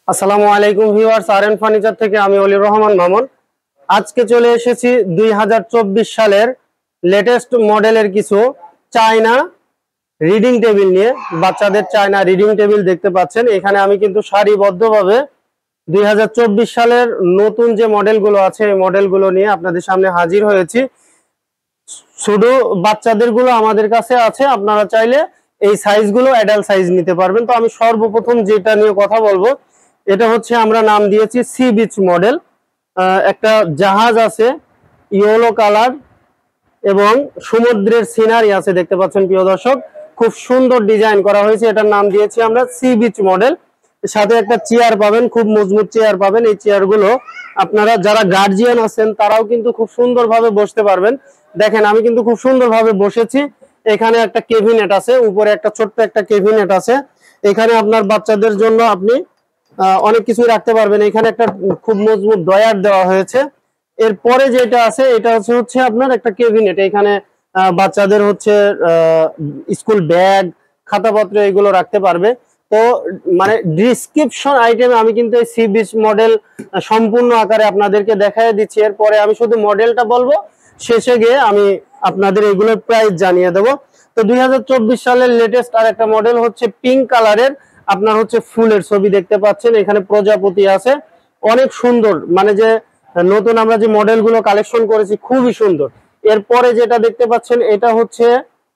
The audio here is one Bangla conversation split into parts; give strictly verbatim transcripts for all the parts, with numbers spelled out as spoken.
আসসালামু আলাইকুম ভিউয়ার্স, আরএন ফার্নিচার থেকে আমি অলির রহমান মামুন। আজকে চলে এসেছি দুই হাজার চব্বিশ সালের লেটেস্ট মডেলের কিছু চায়না রিডিং টেবিল নিয়ে। বাচ্চাদের চায়না রিডিং টেবিল দেখতে পাচ্ছেন এখানে। আমি কিন্তু সারিবদ্ধভাবে দুই হাজার চব্বিশ সালের নতুন যে মডেলগুলো আছে এই মডেলগুলো নিয়ে আপনাদের সামনে হাজির হয়েছি। শুধু বাচ্চাদের গুলো আমাদের কাছে আছে, আপনারা চাইলে এই সাইজগুলো অ্যাডাল্ট সাইজ নিতে পারবেন। তো আমি সর্বপ্রথম যেটা নিয়ে কথা বলবো এটা হচ্ছে আমরা নাম দিয়েছি সি বিচ মডেল। একটা জাহাজ আছে ইয়েলো কালার এবং সমুদ্রের সিনারি আছে দেখতে পাচ্ছেন প্রিয় দর্শক, খুব সুন্দর ডিজাইন করা হয়েছে। এটার নাম দিয়েছি আমরা সি বিচ মডেল। সাথে একটা চেয়ার পাবেন, খুব মজবুত চেয়ার পাবেন। এই চেয়ারগুলো আপনারা যারা গার্জিয়ান আছেন তারাও কিন্তু খুব সুন্দরভাবে বসতে পারবেন। দেখেন আমি কিন্তু খুব সুন্দরভাবে বসেছি। এখানে একটা কেবিনেট আছে, উপরে একটা ছোট্ট একটা কেবিনেট আছে। এখানে আপনার বাচ্চাদের জন্য আপনি অনেক কিছুই রাখতে পারবেন। এখানে একটা খুব মজবুত ড্রয়ার দেওয়া হয়েছে। এরপরে যেটা আছে এটা হচ্ছে হচ্ছে আপনার একটা কেবিনেট। এখানে বাচ্চাদের হচ্ছে স্কুল ব্যাগ, খাতাপত্র এগুলো রাখতে পারবে। তো মানে ডিসক্রিপশন আইটেমে আমি কিন্তু এই সি বিচ মডেল সম্পূর্ণ আকারে আপনাদেরকে দেখাই দিচ্ছি। এরপরে আমি শুধু মডেলটা বলবো, শেষে গিয়ে আমি আপনাদের এগুলোর প্রাইস জানিয়ে দেবো। তো দুই হাজার চব্বিশ সালের লেটেস্ট আর একটা মডেল হচ্ছে পিঙ্ক কালারের। আপনার হচ্ছে ফুলের ছবি দেখতে পাচ্ছেন, এখানে প্রজাপতি আছে, অনেক সুন্দর। মানে যে নতুন আমরা যে মডেলগুলো কালেকশন করেছি খুবই সুন্দর। এরপরে যেটা দেখতে পাচ্ছেন এটা হচ্ছে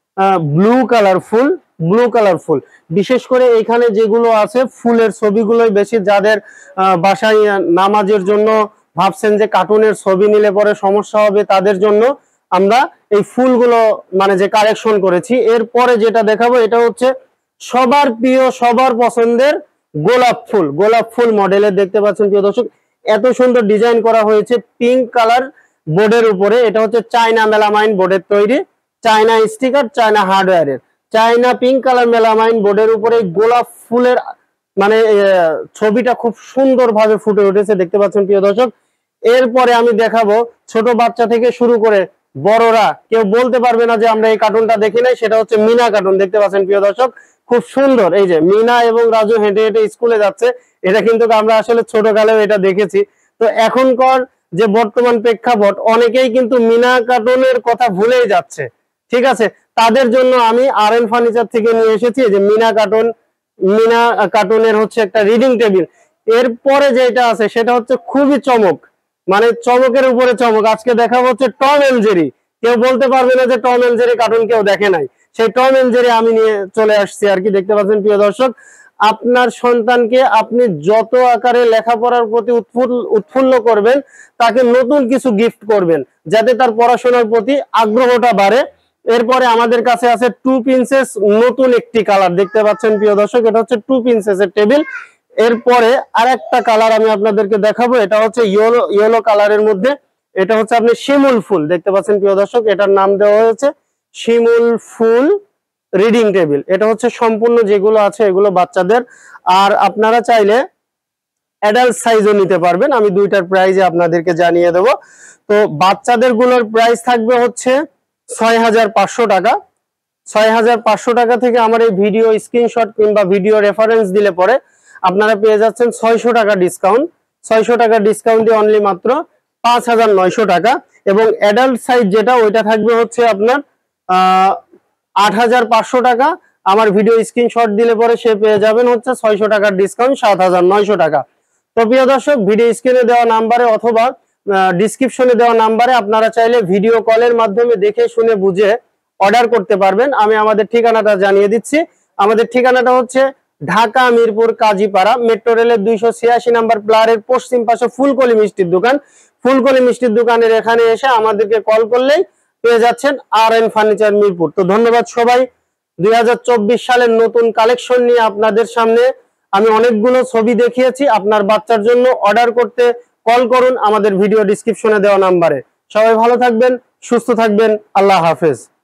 ব্লু কালার ফুল, ব্লু কালার ফুল। বিশেষ করে এখানে যেগুলো আছে ফুলের ছবিগুলোই বেশি। যাদের বাসায় নামাজের জন্য ভাবছেন যে কার্টুনের ছবি নিলে পরে সমস্যা হবে, তাদের জন্য আমরা এই ফুলগুলো মানে যে কালেকশন করেছি। এরপরে যেটা দেখাবো এটা হচ্ছে সবার প্রিয় সবার পছন্দের গোলাপ ফুল, গোলাপ ফুল মডেলের দেখতে পাচ্ছেন প্রিয় দর্শক। এত সুন্দর ডিজাইন করা হয়েছে পিঙ্ক কালার বোর্ডের উপরে। এটা হচ্ছে চায়না মেলামাইন বোর্ডের তৈরি, চায়না স্টিকার, চায়না হার্ডওয়্যারের। চায়না পিঙ্ক কালার মেলামাইন বোর্ডের উপরে গোলাপ ফুলের মানে ছবিটা খুব সুন্দর ভাবে ফুটে উঠেছে দেখতে পাচ্ছেন প্রিয় দর্শক। এরপরে আমি দেখাবো ছোট বাচ্চা থেকে শুরু করে বড়রা কেউ বলতে পারবে না যে আমরা এই কার্টুনটা দেখি নাই। সেটা হচ্ছে মিনা কার্টুন দেখতে পাচ্ছেন প্রিয় দর্শক, খুব সুন্দর। এই যে মিনা এবং রাজু হেঁটে হেঁটে স্কুলে যাচ্ছে, এটা কিন্তু আমরা আসলে ছোটকালেও এটা দেখেছি। তো এখনকার যে বর্তমান প্রেক্ষাপট, অনেকেই কিন্তু মিনা কার্টুনের কথা ভুলেই যাচ্ছে। ঠিক আছে, তাদের জন্য আমি আরএন ফার্নিচার থেকে নিয়ে এসেছি যে মিনা কার্টুন, মিনা কার্টুনের হচ্ছে একটা রিডিং টেবিল। এরপরে যেটা আছে সেটা হচ্ছে খুবই চমক, মানে চমকের উপরে চমক। আজকে দেখা হচ্ছে টম এন্ড জেরি। কেউ বলতে পারবে না যে টম এন্ড জেরি কার্টুন কেউ দেখে নাই। সেই টম এন্ড জেরি আমি নিয়ে চলে আসছি আর কি। দেখতে পাচ্ছেন প্রিয় দর্শক, আপনার সন্তানকে আপনি যত আকারে লেখাপড়ার প্রতি উৎফুল্ল করবেন, তাকে নতুন কিছু গিফট করবেন যাতে তার পড়াশোনার প্রতি আগ্রহটা বাড়ে। এরপরে আমাদের কাছে আছে টু প্রিন্সেস, নতুন একটি কালার দেখতে পাচ্ছেন প্রিয় দর্শক, এটা হচ্ছে টু প্রিন্সেসের টেবিল। এরপরে আরেকটা কালার আমি আপনাদেরকে দেখাবো, এটা হচ্ছে ইয়েলো ইয়েলো কালারের মধ্যে। এটা হচ্ছে আপনি শিমুল ফুল দেখতে পাচ্ছেন প্রিয় দর্শক, এটার নাম দেওয়া হয়েছে শিমুল ফুল রিডিং টেবিল। এটা হচ্ছে সম্পূর্ণ যেগুলো আছে এগুলো বাচ্চাদের। আর আপনারা চাইলে অ্যাডাল্ট সাইজও নিতে পারবেন। আমি দুইটার প্রাইসে আপনাদেরকে জানিয়ে দেব। তো বাচ্চাদের গুলোর প্রাইস থাকবে হচ্ছে ছয় হাজার পাঁচশো টাকা। ছয় হাজার পাঁচশো টাকা থেকে আমার এই ভিডিও স্ক্রিনশট কিংবা ভিডিও রেফারেন্স দিলে পরে আপনারা পেয়ে যাচ্ছেন ছয়শো টাকা ডিসকাউন্ট। ছয়শো টাকা ডিসকাউন্ট দিয়ে অনলি মাত্র পাঁচ হাজার নয়শো টাকা। এবং অ্যাডাল্ট সাইজ যেটা ওইটা থাকবে হচ্ছে আপনার আহ আট হাজার পাঁচশো টাকা। আমার ভিডিও স্ক্রিনশট দিলে পরে সে পেয়ে যাবেন হচ্ছে ছয়শো টাকার ডিসকাউন্ট, সাত হাজার নয়শো টাকা। তো প্রিয় দর্শক, ভিডিও স্ক্রিনে দেওয়া নাম্বারে অথবা ডিসক্রিপশনে দেওয়া নাম্বারে আপনারা চাইলে ভিডিও কলের মাধ্যমে দেখে শুনে বুঝে অর্ডার করতে পারবেন। আমি আমাদের ঠিকানাটা জানিয়ে দিচ্ছি। আমাদের ঠিকানাটা হচ্ছে ঢাকা মিরপুর কাজীপাড়া, মেট্রো রেলের দুইশো ছিয়াশি নাম্বার প্লারের পশ্চিম পাশে ফুলকলি মিষ্টির দোকান। ফুলকলি মিষ্টির দোকানের এখানে এসে আমাদেরকে কল করলেই পেয়ে যাচ্ছেন আরএন ফার্নিচার মিরপুর। তো ধন্যবাদ সবাই। দুই হাজার চব্বিশ সালের নতুন কালেকশন নিয়ে আপনাদের সামনে আমি অনেকগুলো ছবি দেখিয়েছি। আপনার বাচ্চার জন্য অর্ডার করতে কল করুন আমাদের ভিডিও ডিসক্রিপশনে দেওয়া নাম্বারে। সবাই ভালো থাকবেন, সুস্থ থাকবেন, আল্লাহ হাফেজ।